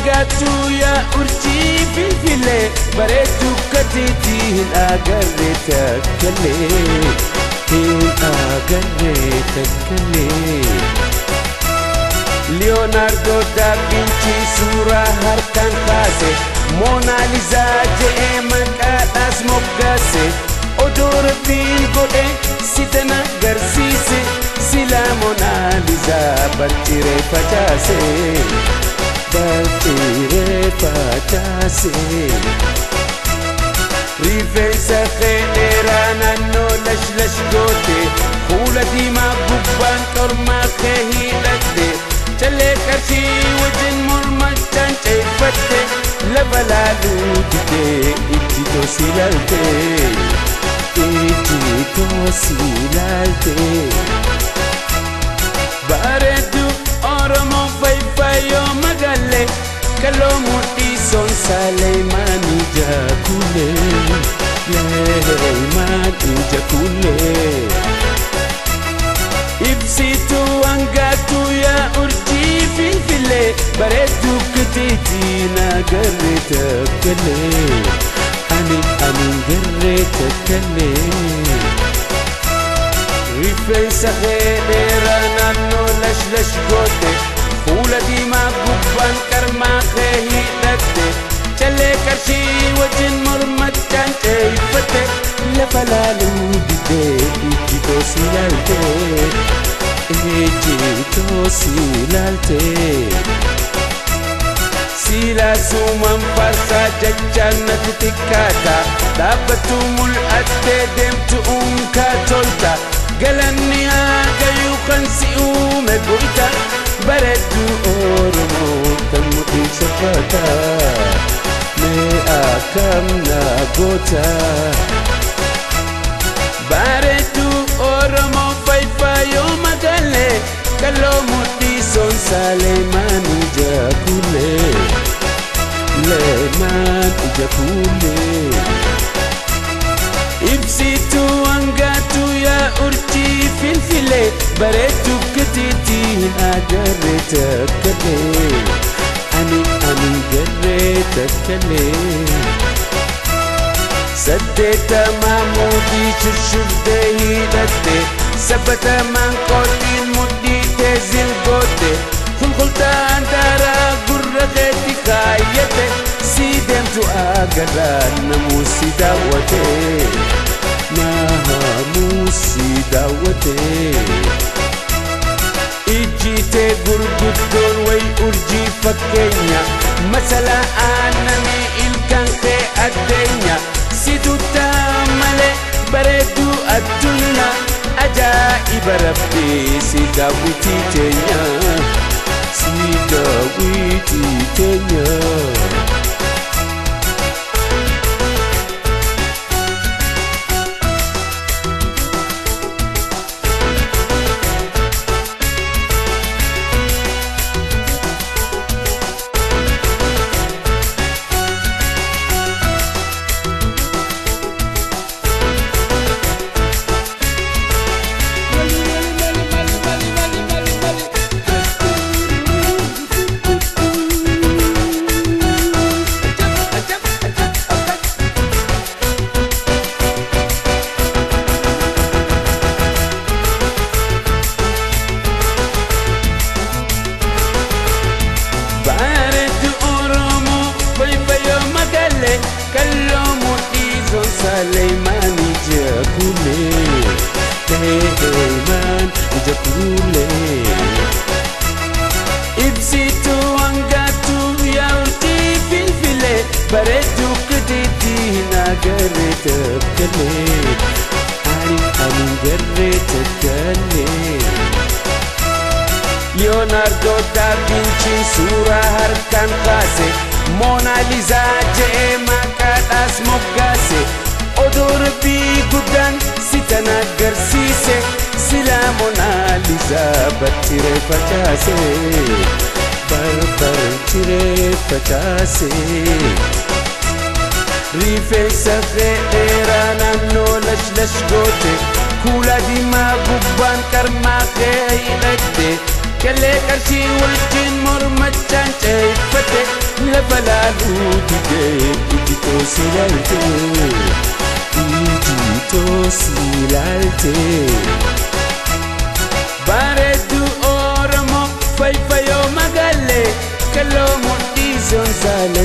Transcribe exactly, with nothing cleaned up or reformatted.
hangaatu yaa urjii filfilee bareedduu katiitii hin agarre takkalee hin agarre takkalee. Leonardo da Vinci suuraa harkaan kaase Mona Lisa je'ee maqaadhaas moggaase odoo rabbiin godhe sitan agarsiise silaa Mona Lisa barciree facaase barciree facaase. Rifeensa kee dheeraa naannoo lash lash goote fuula diimaa gubbaan qormaa kee hidhatte Chalee qarshii wajjin mormachaan ceeffatte lafa laaluu didee ijji toosi ilaalte ijji toosi ilaalte. Bareedduu Oromoo fayyifayoo magaalee kaloo mudhii soonsaalee maanii jaakulee leemaanii jaakulee. Ibsituu hangaatu yaa urjii filfilee bareedduu katiitii nagarre takkalee ani ani garre takkalee. Rifeensa kee dheeraa naannoo lash lash goote fuula diimaa gubbaan qarmaa kee hidhatte chalee qarshii wajjin mormachaan ceeffatte lafa laaluu didee ijji toosi ilaalte ijji toosi ilaalte. Silaa suumaan faarsaa jechaan natti xiqqaata dhaabbattuu mul'attee deemtu unkaa tolta galanni haa gayuu kan si uume goota bareedduu Oromoo kan mudhii shaffaata mee akkam na goota. Bareedduu Oromoo fayyifayoo magaalee kaloo mudhii soonsaalee maanii jaakulee leemaan jaakulee. Ibsituu hangaatu yaa urjii filfilee bareedduu katiitii hin agarre takkalee ani ani garre takkalee. Saddeetamaa mootii shurshurtee hidhatte sabbatamaan qooxiin mudhii tee zilgoote kulkultaan daaraa gurra keetti kaayyate si deemtu agarraan namuu si daawwate namuu si daawwate. Ijji tee gurguddoon way urjii fakkeenya masalaa aannanii ilkaan kee addeenya situtaa malee bareedduu addunyaa ajaa'iba rabbii si daawwitii teenya si daawwitii teenya. Kaloo mudhii soonsaalee maanii jaakulee leemaan jaakulee. Ibsituu hangaatu yaa urjii filfilee bareedduu katiitii hin agarre takkalee ani ani garre takkalee. Leonardo da Vinci suuraa harkaan kaase Mona Lisa je'ee maqaadhaas moggaase odoo rabbii guddaan sitan agarsiise silaa Mona Lisa barciree facaase barbarciree facaase. Rifeensa kee dheeraa naannoo lash lash goote kuula diimaa gubbaan qarmaa kee hidhatte Kalee qarshii wajjin mormachaan ceeffate lafa laaluu didee iji toosi ilaalte iji toosi ilaalte. Bareedduu Oromoo fayyifayoo magaalee kaloo mudhii zonsaale.